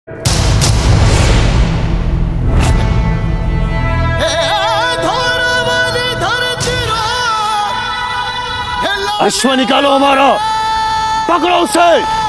अश्व निकालो हमारा, पकड़ो उसे।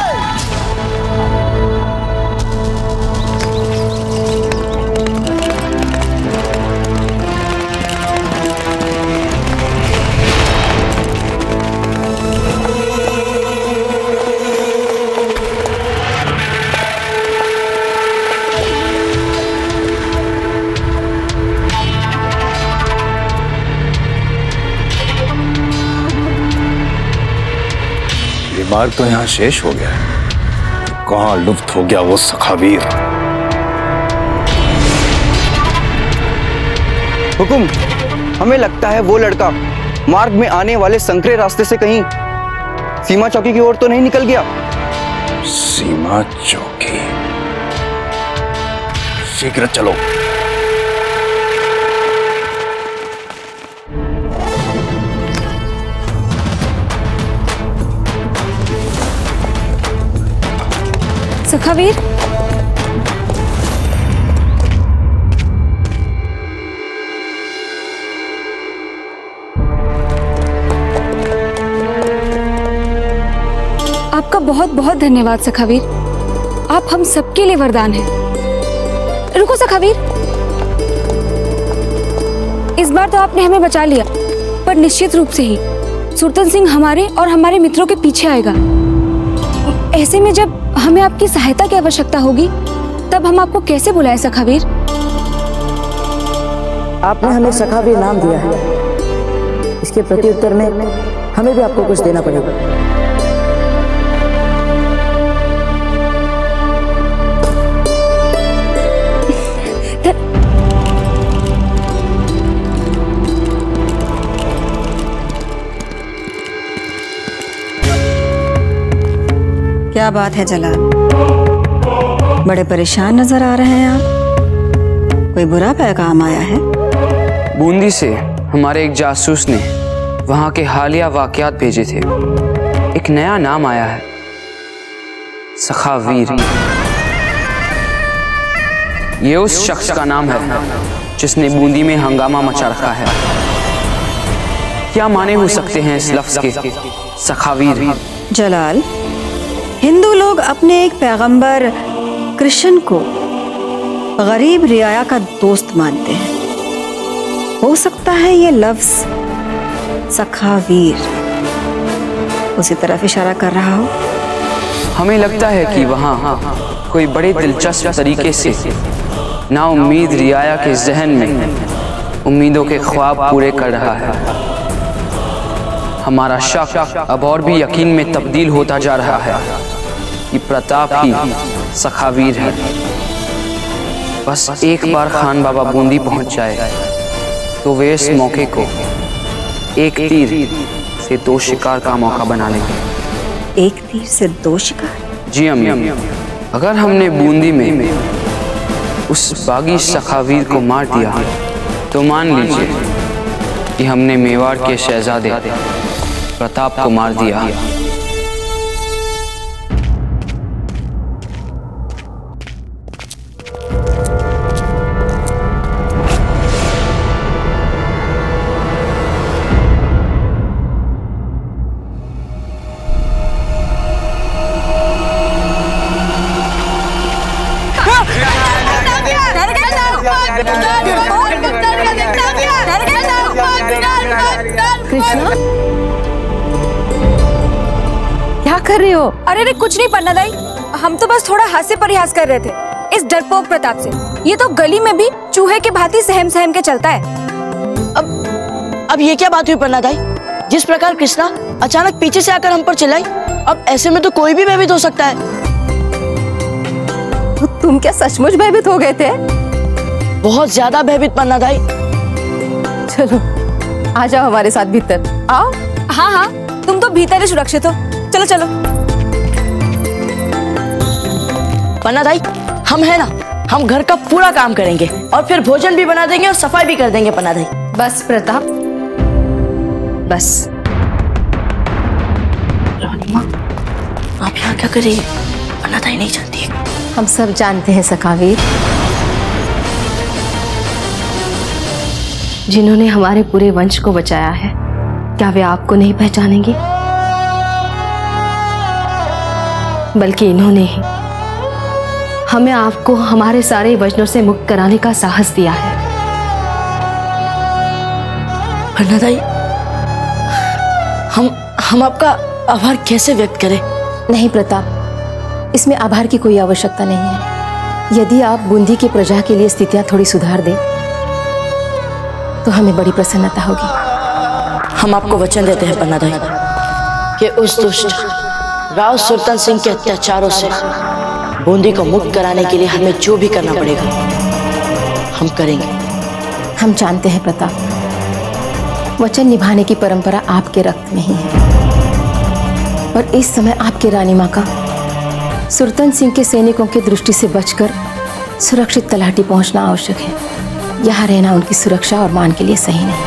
मार्ग तो यहां शेष हो गया, कहां लुप्त हो गया वो सखावीर। हुकुम, हमें लगता है वो लड़का मार्ग में आने वाले संकरे रास्ते से कहीं सीमा चौकी की ओर तो नहीं निकल गया। सीमा चौकी, शीघ्र चलो। सखावीर, आपका बहुत बहुत धन्यवाद सखावीर, आप हम सबके लिए वरदान हैं। रुको सखावीर, इस बार तो आपने हमें बचा लिया, पर निश्चित रूप से ही सुरतन सिंह हमारे और हमारे मित्रों के पीछे आएगा। ऐसे में जब हमें आपकी सहायता की आवश्यकता होगी तब हम आपको कैसे बुलाएं सखावीर? आपने हमें सखावीर नाम दिया है, इसके प्रत्युत्तर में हमें भी आपको कुछ देना पड़ेगा। क्या बात है जलाल, बड़े परेशान नजर आ रहे हैं आप, कोई बुरा पैगाम आया है? बूंदी से हमारे एक जासूस ने वहां के हालिया वाकयात भेजे थे। एक नया नाम आया है, सखावीर। ये उस शख्स का नाम है जिसने बूंदी में हंगामा मचा रखा है। क्या माने हो सकते हैं इस लफ्ज के, सखावीर? जलाल, हिंदू लोग अपने एक पैगंबर कृष्ण को गरीब रियाया का दोस्त मानते हैं। हो सकता है ये लफ्ज सखावीर उसी तरफ इशारा कर रहा हो। हमें लगता है कि वहाँ कोई बड़े दिलचस्प तरीके से ना उम्मीद रियाया के जहन में उम्मीदों के ख्वाब पूरे कर रहा है। हमारा शक अब और भी यकीन में तब्दील होता जा रहा है कि प्रताप ही सखावीर है। बस एक बार खान बाबा बूंदी पहुंच जाए तो वे इस मौके को एक तीर से दो शिकार का मौका बना लेंगे। एक तीर से दो शिकार? जी अम्मी, अगर हमने बूंदी में उस बागी सखावीर को मार दिया तो मान लीजिए कि हमने मेवाड़ के शहजादे प्रताप को मार दिया। क्या कर रहे हो? अरे कुछ नहीं पन्ना दाई, हम तो बस थोड़ा हास्य परिहास कर रहे थे इस डरपोक प्रताप से। ये तो गली में भी चूहे के भांति सहम सहम के चलता है। अब ये क्या बात हुई पन्ना दाई? जिस प्रकार कृष्णा अचानक पीछे से आकर हम पर चिल्लाई, अब ऐसे में तो कोई भी भयभीत हो सकता है। तो तुम क्या सचमुच भयभीत हो गए थे? बहुत ज्यादा भयभीत पन्ना दाई। चलो आ जाओ हमारे साथ भीतर, आओ। हाँ हाँ, तुम तो भीतर ही सुरक्षित हो, चलो चलो। पन्ना दाई, हम है ना, हम घर का पूरा काम करेंगे और फिर भोजन भी बना देंगे और सफाई भी कर देंगे पन्ना दाई। बस प्रताप, बस। रानी माँ, आप यहाँ क्या कर रही है? पन्ना दाई नहीं जानती है। हम सब जानते हैं सखावीर, जिन्होंने हमारे पूरे वंश को बचाया है, क्या वे आपको नहीं पहचानेंगे? बल्कि इन्होंने ही हमें आपको हमारे सारे वजनों से मुक्त कराने का साहस दिया है। दाई, हम आपका आभार कैसे व्यक्त करें? नहीं प्रताप, इसमें आभार की कोई आवश्यकता नहीं है। यदि आप बूंदी की प्रजा के लिए स्थितियां थोड़ी सुधार दें तो हमें बड़ी प्रसन्नता होगी। हम आपको वचन देते हैं पन्ना दाई कि उस दुष्ट राव सुल्तान सिंह के अत्याचारों से बूंदी को मुक्त कराने के लिए हमें जो भी करना पड़ेगा हम करेंगे। हम जानते हैं प्रताप, वचन निभाने की परंपरा आपके रक्त में ही है, और इस समय आपके रानी माँ का सुल्तान सिंह के सैनिकों की दृष्टि से बचकर सुरक्षित तलहटी पहुंचना आवश्यक है। यहाँ रहना उनकी सुरक्षा और मान के लिए सही नहीं।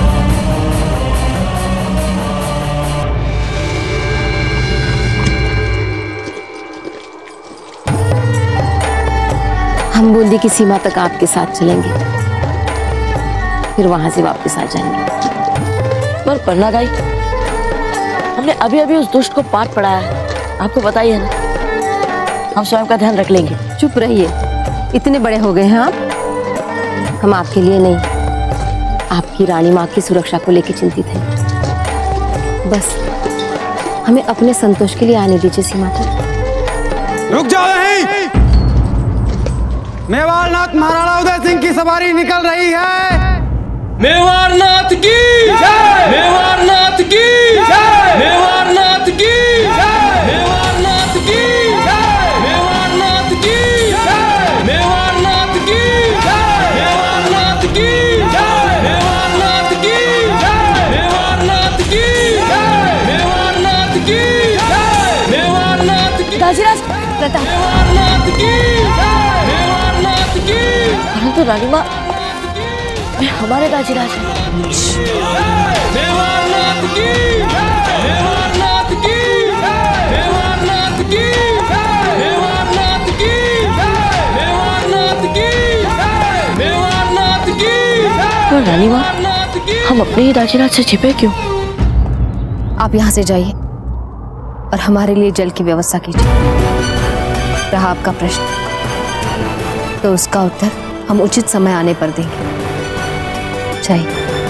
हम बूंदी की सीमा तक आपके साथ चलेंगे, फिर वहां से वापस आ जाएंगे। पर पन्ना दाई, हमने अभी अभी उस दुष्ट को पाठ पढ़ाया है, आपको बताइए ना। हम स्वयं का ध्यान रख लेंगे। चुप रहिए, इतने बड़े हो गए हैं आप। हम आपके लिए नहीं, आपकी रानी माँ की सुरक्षा को लेकर चिंतित हैं। बस हमें अपने संतोष के लिए आने दीजिए सीमा पर। रुक जाओ यहीं। मेवाड़नाथ महाराणा उदय सिंह की सवारी निकल रही है। मेवाड़नाथ की जय, मेवाड़नाथ की जय, मेवाड़नाथ की जय, मेवाड़नाथ की जय, मेवाड़नाथ की जय, मेवाड़नाथ की जय, मेवाड़नाथ की जय, मेवाड़नाथ की जय, मेवाड़नाथ की जय, मेवाड़नाथ की जय, मेवाड़नाथ की राजराज प्रताप, मेवाड़नाथ की जय, मेवाड़नाथ की। परंतु रानी माँ, वे हमारे राजराज हैं। मेवाड़नाथ की जय, मेवाड़नाथ की जय, मेवाड़नाथ की जय, मेवाड़नाथ की जय, मेवाड़नाथ की जय, मेवाड़नाथ की जय। तो रानी माँ, हम अपने ही राजराज से छिपे क्यों? आप यहाँ से जाइए और हमारे लिए जल की व्यवस्था कीजिए। रहा आपका प्रश्न, तो उसका उत्तर हम उचित समय आने पर देंगे। चाहिए।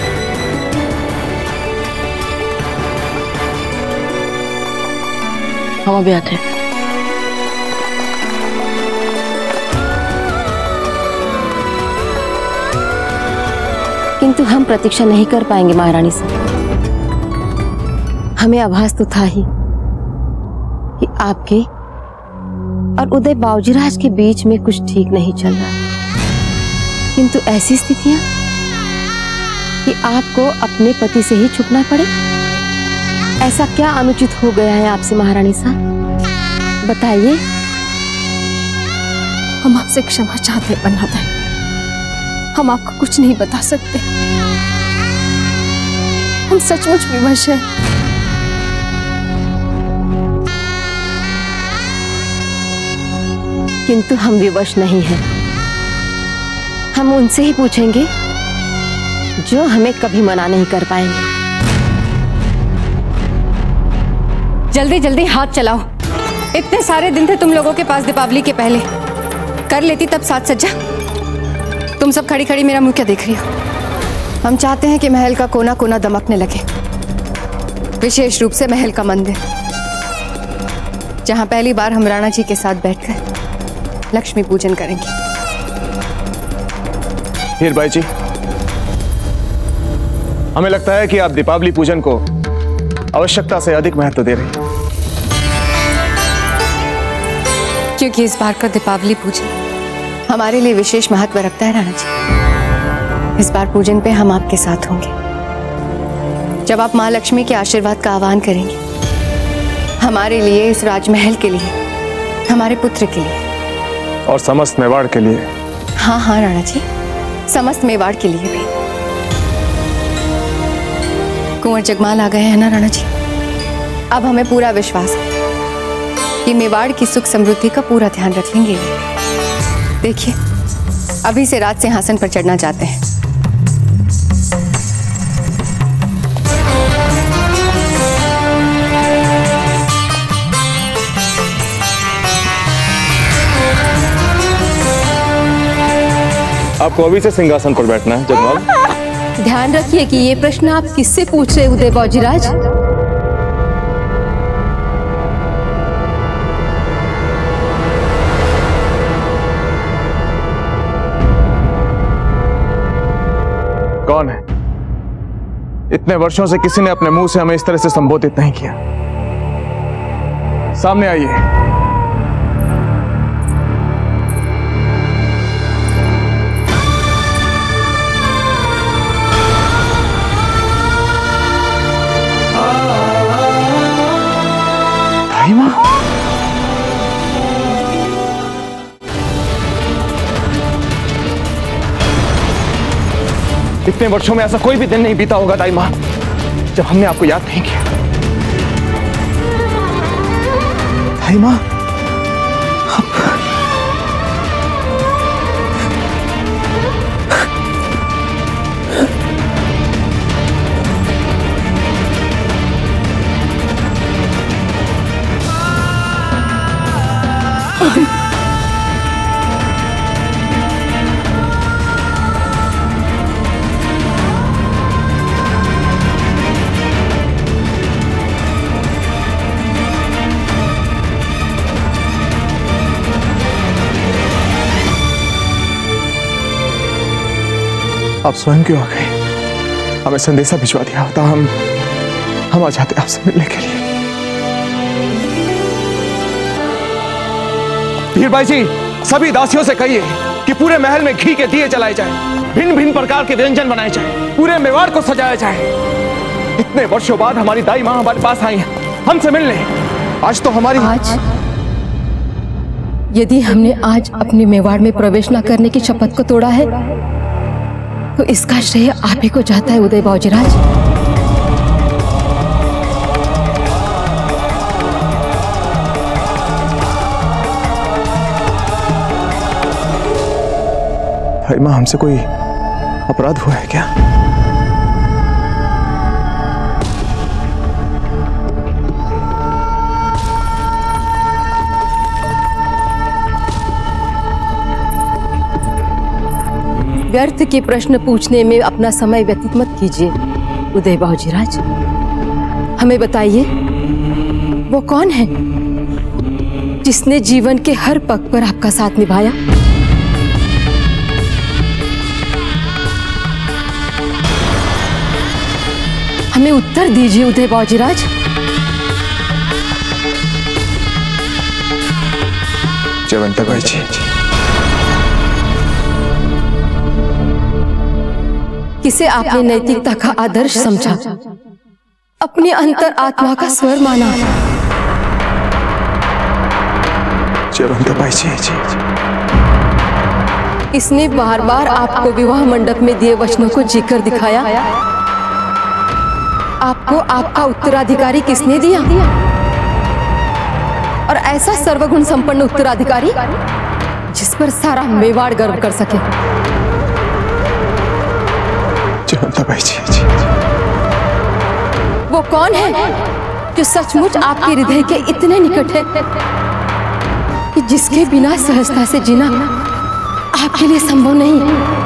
हम अभी आते हैं। किंतु हम प्रतीक्षा नहीं कर पाएंगे महारानी से। हमें आभास तो था ही कि आपके और उदय बाबूजीराज के बीच में कुछ ठीक नहीं चल रहा, किंतु ऐसी स्थितियां कि आपको अपने पति से ही छुपना पड़े। ऐसा क्या अनुचित हो गया है आपसे महारानी साहब, बताइए। हम आपसे क्षमा चाहते हैं पन्ना दाई, हम आपको कुछ नहीं बता सकते। हम सचमुच विवश हैं। किंतु हम विवश नहीं हैं। हम उनसे ही पूछेंगे जो हमें कभी मना नहीं कर पाएंगे। जल्दी जल्दी हाथ चलाओ। इतने सारे दिन थे तुम लोगों के पास दीपावली के पहले, कर लेती तब साज सज्जा। तुम सब खड़ी खड़ी मेरा मुंह क्या देख रही हो? हम चाहते हैं कि महल का कोना कोना दमकने लगे, विशेष रूप से महल का मंदिर, जहां पहली बार हम राणा जी के साथ बैठकर लक्ष्मी पूजन करेंगे। हीर भाई जी, हमें लगता है कि आप दीपावली पूजन को आवश्यकता से अधिक महत्व दे रही हैं। क्योंकि इस बार का दीपावली पूजन हमारे लिए विशेष महत्व रखता है राणा जी। इस बार पूजन पे हम आपके साथ होंगे। जब आप माँ लक्ष्मी के आशीर्वाद का आह्वान करेंगे, हमारे लिए, इस राजमहल के लिए, हमारे पुत्र के लिए और समस्त मेवाड़ के लिए। हाँ हाँ राणा जी, समस्त मेवाड़ के लिए भी। कुंवर जगमाल आ गए हैं ना राणा जी, अब हमें पूरा विश्वास है कि मेवाड़ की सुख समृद्धि का पूरा ध्यान रखेंगे। देखिए, अभी से राज सिंहासन पर चढ़ना चाहते हैं। आपको अभी से सिंहासन पर बैठना है जगमाल। ध्यान रखिए कि ये प्रश्न आप किससे पूछ रहे उदय बाजीराज? कौन है? इतने वर्षों से किसी ने अपने मुंह से हमें इस तरह से संबोधित नहीं किया। सामने आइए। इतने वर्षों में ऐसा कोई भी दिन नहीं बीता होगा दाई माँ जब हमने आपको याद नहीं किया। दाई माँ, आप स्वयं क्यों आ गए? हमें संदेशा भिजवा दिया होता, हम आ जाते आपसे मिलने के लिए। वीर भाई जी, सभी दासियों से कहिए कि पूरे महल में घी के दिए जलाए जाएं, भिन्न भिन्न प्रकार के व्यंजन बनाए जाएं, पूरे मेवाड़ को सजाया जाए। इतने वर्षों बाद हमारी दाई माँ हमारे पास आई हैं, हमसे मिलने। आज तो हमारी यदि हमने आज अपने मेवाड़ में प्रवेश न करने की शपथ को तोड़ा है तो इसका श्रेय आप ही को जाता है उदय बाजीराज। भाई माँ, हमसे कोई अपराध हुआ है क्या? व्यर्थ के प्रश्न पूछने में अपना समय व्यतीत मत कीजिए उदय बाजीराज। हमें बताइए, वो कौन है जिसने जीवन के हर पग पर आपका साथ निभाया? हमें उत्तर दीजिए उदय बाजीराज। जयवंताबाई जी, किसे आपने नैतिकता का आदर्श समझा, अपनी अंतर आत्मा का स्वर माना? जयवंताबाई जी, इसने बार बार आपको विवाह मंडप में दिए वचनों को जीकर दिखाया। आपको आपका उत्तराधिकारी किसने दिया? और ऐसा सर्वगुण संपन्न उत्तराधिकारी जिस पर सारा मेवाड़ गर्व कर सके। जयवंताबाई जी, वो कौन है जो सचमुच आपके हृदय के इतने निकट है कि जिसके बिना सहजता से जीना आपके लिए संभव नहीं?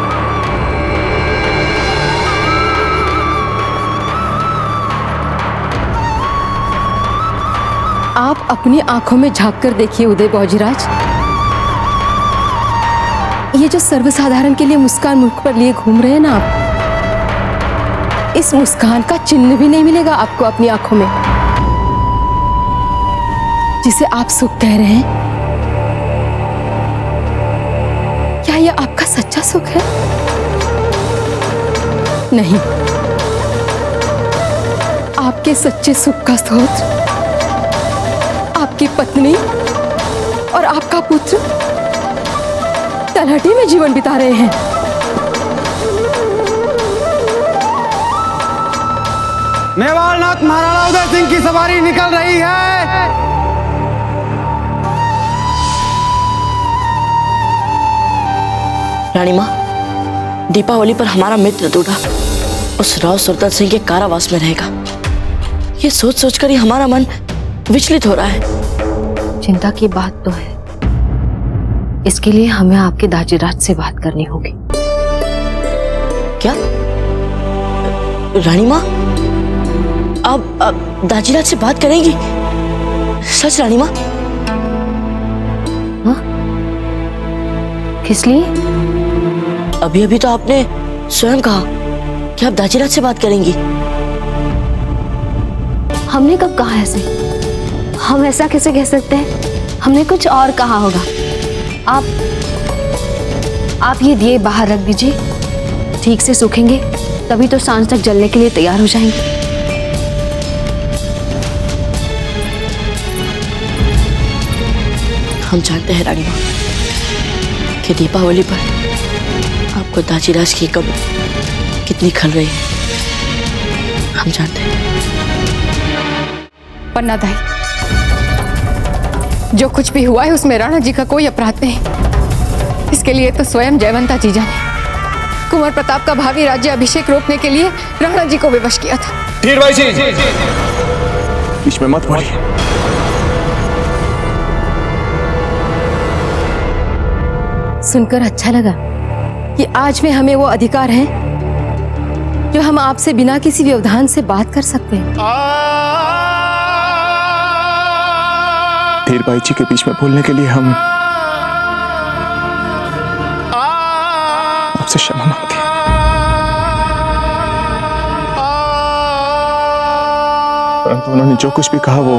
आप अपनी आंखों में झांक कर देखिए उदय बाजीराज। ये जो सर्वसाधारण के लिए मुस्कान मुख पर लिए घूम रहे हैं ना आप, इस मुस्कान का चिन्ह भी नहीं मिलेगा आपको अपनी आंखों में। जिसे आप सुख कह रहे हैं, क्या यह आपका सच्चा सुख है? नहीं, आपके सच्चे सुख का स्रोत आपकी पत्नी और आपका पुत्र तलहटी में जीवन बिता रहे हैं। मेवाड़नाथ महाराणा उदय सिंह की सवारी निकल रही है। रानी माँ, दीपावली पर हमारा मित्र दूल्हा उस राव सुल्तान सिंह के कारावास में रहेगा। ये सोच सोचकर ही हमारा मन विचलित हो रहा है। चिंता की बात तो है, इसके लिए हमें आपके दाजीराज से बात करनी होगी। क्या रानी माँ, आप दाजीराज से बात करेंगी? सच रानी माँ? हाँ? किस लिए? अभी अभी तो आपने स्वयं कहा कि आप दाजीराज से बात करेंगी। हमने कब कहा ऐसे? हम ऐसा कैसे कह सकते हैं? हमने कुछ और कहा होगा। आप ये दिए बाहर रख दीजिए, ठीक से सूखेंगे तभी तो सांझ तक जलने के लिए तैयार हो जाएंगे। हम जानते हैं रानी माँ कि दीपावली पर आपको दाजीराज की कब्र कितनी खल रही है। हम जानते हैं। पन्ना दाई, जो कुछ भी हुआ है उसमें राणा जी का कोई अपराध नहीं। इसके लिए तो स्वयं जयवंता जीजा ने कुंवर प्रताप का भावी राज्य अभिषेक रोकने के लिए राणा जी को विवश किया था। धीर भाई जी, बीच में मत बोलिए। सुनकर अच्छा लगा कि आज में हमें वो अधिकार है जो हम आपसे बिना किसी व्यवधान से बात कर सकते हैं। धीर भाई जी के बीच में बोलने के लिए हम आपसे क्षमा मांगते हैं। परंतु उन्होंने जो कुछ भी कहा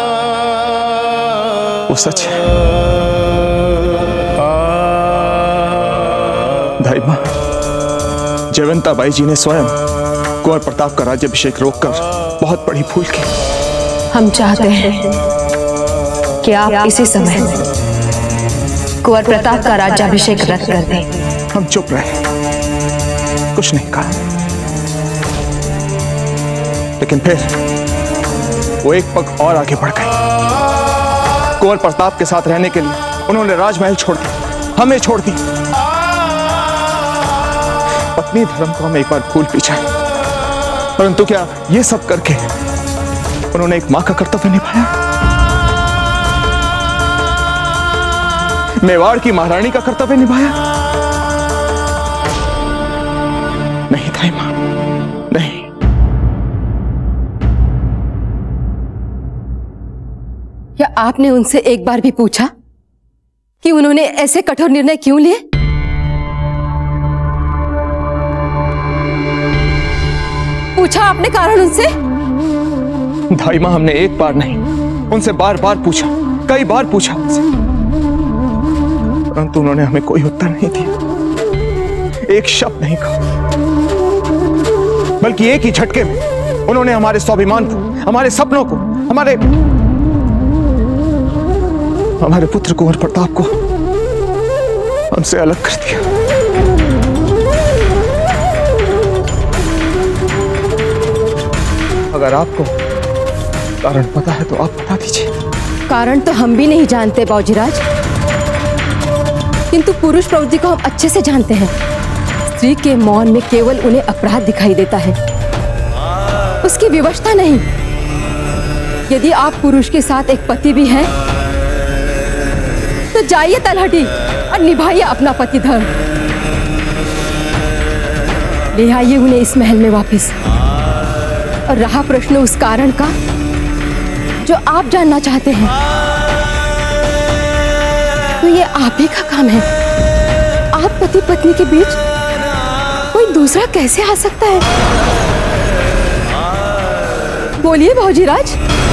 वो सच है। दाई मां, जयवंता बाई जी ने स्वयं कुंवर प्रताप का राज्याभिषेक रोककर बहुत बड़ी भूल की। हम चाहते हैं कि आप इसी समय कुंवर प्रताप का राज्याभिषेक रद्द कर दें। हम चुप रहे, कुछ नहीं कहा, लेकिन फिर वो एक पग और आगे बढ़ गए। कुंवर प्रताप के साथ रहने के लिए उन्होंने राजमहल छोड़ दिया, हमें छोड़ दी। पत्नी धर्म को हम एक बार भूल भी जाए, परंतु क्या ये सब करके उन्होंने एक मां का कर्तव्य निभाया? मेवाड़ की महारानी का कर्तव्य निभाया? नहीं दाई मां, नहीं। क्या आपने उनसे एक बार भी पूछा कि उन्होंने ऐसे कठोर निर्णय क्यों लिए? पूछा आपने कारण उनसे? दाई मां, हमने एक बार नहीं, उनसे बार बार पूछा, कई बार पूछा उनसे, परंतु उन्होंने हमें कोई उत्तर नहीं दिया, एक शब्द नहीं कहा। बल्कि एक ही झटके में उन्होंने हमारे स्वाभिमान को, हमारे सपनों को, हमारे पुत्र कुंवर प्रताप को हमसे अलग कर दिया। अगर आपको कारण पता है तो आप बता दीजिए। कारण तो हम भी नहीं जानते बाबूजीराज, किंतु पुरुष प्रवृत्ति को हम अच्छे से जानते हैं। स्त्री के मौन में केवल उन्हें अपराध दिखाई देता है, उसकी विवशता नहीं। यदि आप पुरुष के साथ एक पति भी हैं, तो जाइए तलहटी और निभाइए अपना पति धर्म। ले आइए उन्हें इस महल में वापस। और रहा प्रश्न उस कारण का जो आप जानना चाहते हैं, तो ये आप ही का काम है। आप पति पत्नी के बीच कोई दूसरा कैसे आ सकता है? बोलिए बाबूजीराज।